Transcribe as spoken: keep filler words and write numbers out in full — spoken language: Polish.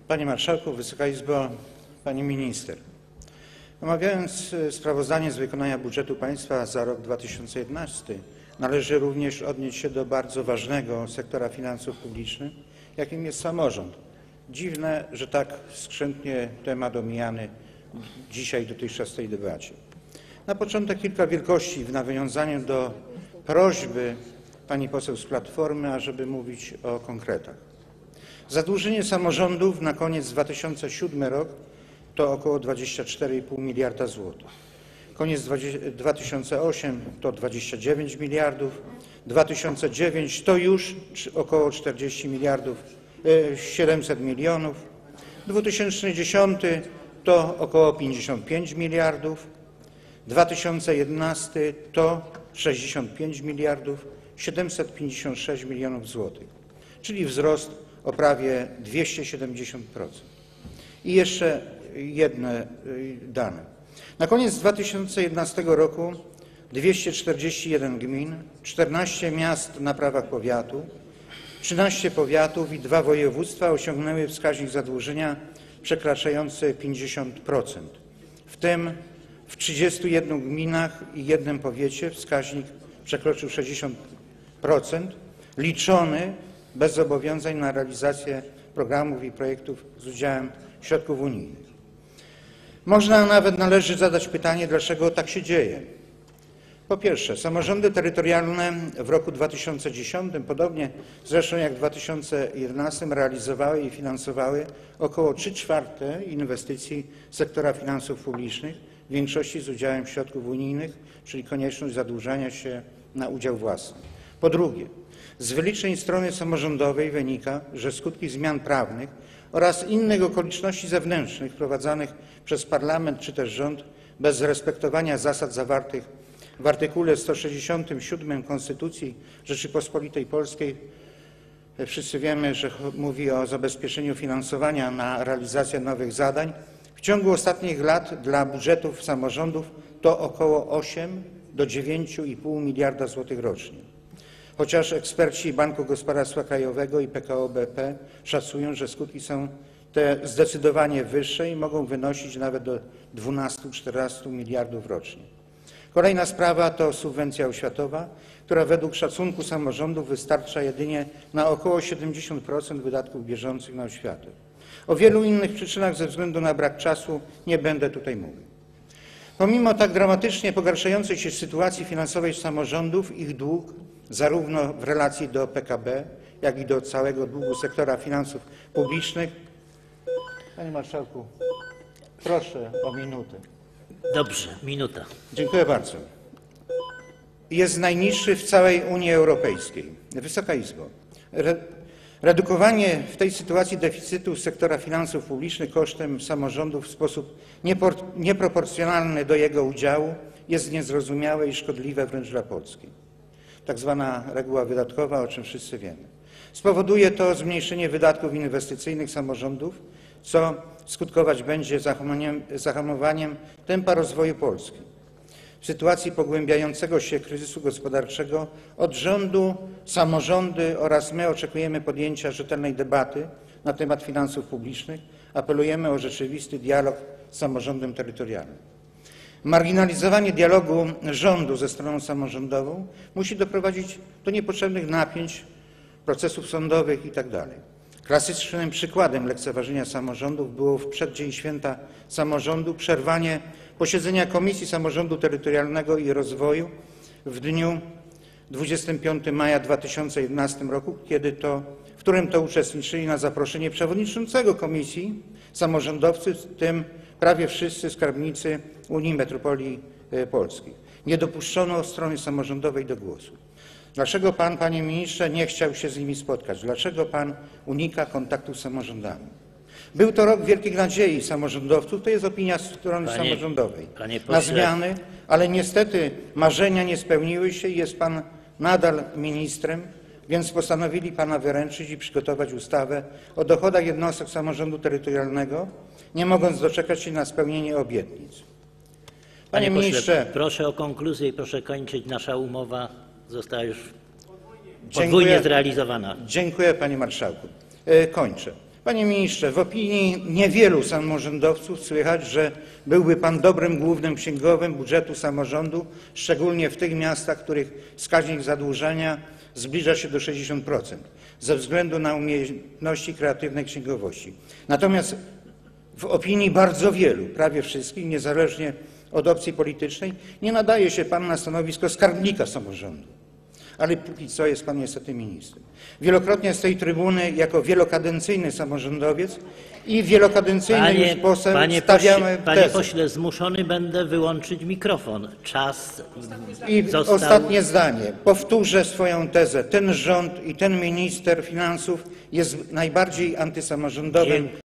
Panie Marszałku, Wysoka Izbo, Pani Minister. Omawiając sprawozdanie z wykonania budżetu państwa za rok dwa tysiące jedenasty, należy również odnieść się do bardzo ważnego sektora finansów publicznych, jakim jest samorząd. Dziwne, że tak skrzętnie temat omijany dzisiaj dotychczas w tej debacie. Na początek kilka wielkości w nawiązaniu do prośby pani poseł z Platformy, ażeby mówić o konkretach. Zadłużenie samorządów na koniec dwa tysiące siódmy rok to około dwadzieścia cztery i pół miliarda złotych. Koniec dwa tysiące ósmy to dwadzieścia dziewięć miliardów, dwa tysiące dziewiąty to już około czterdzieści miliardów siedemset milionów, dwa tysiące dziesiąty to około pięćdziesiąt pięć miliardów, dwa tysiące jedenasty to sześćdziesiąt pięć miliardów siedemset pięćdziesiąt sześć milionów złotych, czyli wzrost o prawie dwieście siedemdziesiąt procent. I jeszcze jedne dane. Na koniec dwa tysiące jedenastego roku dwieście czterdzieści jeden gmin, czternaście miast na prawach powiatu, trzynaście powiatów i dwa województwa osiągnęły wskaźnik zadłużenia przekraczający pięćdziesiąt procent. W tym w trzydziestu jednych gminach i jednym powiecie wskaźnik przekroczył sześćdziesiąt procent, liczony bez zobowiązań na realizację programów i projektów z udziałem środków unijnych. Można nawet należy zadać pytanie, dlaczego tak się dzieje. Po pierwsze, samorządy terytorialne w roku dwa tysiące dziesiątym, podobnie zresztą jak w dwa tysiące jedenastym, realizowały i finansowały około trzy czwarte inwestycji sektora finansów publicznych, w większości z udziałem środków unijnych, czyli konieczność zadłużania się na udział własny. Po drugie, z wyliczeń strony samorządowej wynika, że skutki zmian prawnych oraz innych okoliczności zewnętrznych wprowadzanych przez parlament czy też rząd bez respektowania zasad zawartych w artykule sto sześćdziesiątym siódmym Konstytucji Rzeczypospolitej Polskiej, wszyscy wiemy, że mówi o zabezpieczeniu finansowania na realizację nowych zadań, w ciągu ostatnich lat dla budżetów samorządów to około osiem do dziewięciu i pół miliarda złotych rocznie. Chociaż eksperci Banku Gospodarstwa Krajowego i P K O B P szacują, że skutki są te zdecydowanie wyższe i mogą wynosić nawet do dwunastu do czternastu miliardów rocznie. Kolejna sprawa to subwencja oświatowa, która według szacunku samorządów wystarcza jedynie na około siedemdziesiąt procent wydatków bieżących na oświatę. O wielu innych przyczynach ze względu na brak czasu nie będę tutaj mówił. Pomimo tak dramatycznie pogarszającej się sytuacji finansowej samorządów, ich dług zarówno w relacji do P K B, jak i do całego długu sektora finansów publicznych. Panie Marszałku, proszę o minutę. Dobrze, minuta. Dziękuję bardzo. Jest najniższy w całej Unii Europejskiej. Wysoka Izbo, re redukowanie w tej sytuacji deficytu sektora finansów publicznych kosztem samorządów w sposób nieproporcjonalny do jego udziału jest niezrozumiałe i szkodliwe wręcz dla Polski. Tak zwana reguła wydatkowa, o czym wszyscy wiemy. Spowoduje to zmniejszenie wydatków inwestycyjnych samorządów, co skutkować będzie zahamowaniem, zahamowaniem tempa rozwoju Polski. W sytuacji pogłębiającego się kryzysu gospodarczego od rządu, samorządy oraz my oczekujemy podjęcia rzetelnej debaty na temat finansów publicznych. Apelujemy o rzeczywisty dialog z samorządem terytorialnym. Marginalizowanie dialogu rządu ze stroną samorządową musi doprowadzić do niepotrzebnych napięć, procesów sądowych itd. Klasycznym przykładem lekceważenia samorządów było w przeddzień święta samorządu przerwanie posiedzenia Komisji Samorządu Terytorialnego i Rozwoju w dniu dwudziestego piątego maja dwa tysiące jedenastego roku, kiedy to, w którym to uczestniczyli na zaproszenie przewodniczącego komisji samorządowcy, w tym prawie wszyscy skarbnicy Unii Metropolii Polskich. Nie dopuszczono strony samorządowej do głosu. Dlaczego pan, panie ministrze, nie chciał się z nimi spotkać? Dlaczego pan unika kontaktu z samorządami? Był to rok wielkich nadziei samorządowców, to jest opinia strony panie, samorządowej, panie na zmiany, ale niestety marzenia nie spełniły się i jest pan nadal ministrem, więc postanowili pana wyręczyć i przygotować ustawę o dochodach jednostek samorządu terytorialnego, nie mogąc doczekać się na spełnienie obietnic. Panie, panie ministrze, pośle, proszę o konkluzję i proszę kończyć. Nasza umowa została już podwójnie zrealizowana. Dziękuję, panie marszałku. Kończę. Panie ministrze, w opinii niewielu samorządowców słychać, że byłby pan dobrym głównym księgowym budżetu samorządu, szczególnie w tych miastach, w których wskaźnik zadłużenia zbliża się do sześćdziesięciu procent, ze względu na umiejętności kreatywnej księgowości. Natomiast w opinii bardzo wielu, prawie wszystkich, niezależnie od opcji politycznej, nie nadaje się pan na stanowisko skarbnika samorządu. Ale póki co jest pan niestety ministrem. Wielokrotnie z tej trybuny jako wielokadencyjny samorządowiec i wielokadencyjny już Panie, poseł panie, stawiamy pośle, panie tezę. pośle, zmuszony będę wyłączyć mikrofon. Czas I został... ostatnie zdanie. Powtórzę swoją tezę. Ten rząd i ten minister finansów jest najbardziej antysamorządowym